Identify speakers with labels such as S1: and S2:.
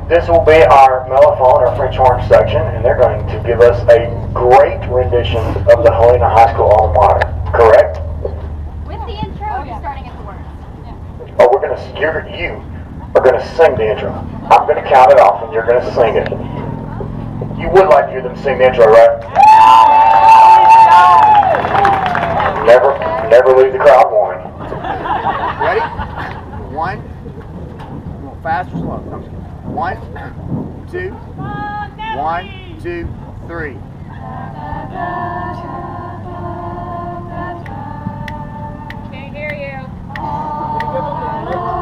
S1: This will be our mellophone or French horn section, and they're going to give us a great rendition of the Helena High School alma mater. Correct?
S2: With the intro, you're starting at the words.
S1: Oh, you are gonna sing the intro. I'm gonna count it off, and you're gonna sing it. You would like to hear them sing the intro, right? Never leave the crowd warning.
S3: Ready? One. Fast or slow? 1, 2, 1, 2, 3.
S2: Can't hear you.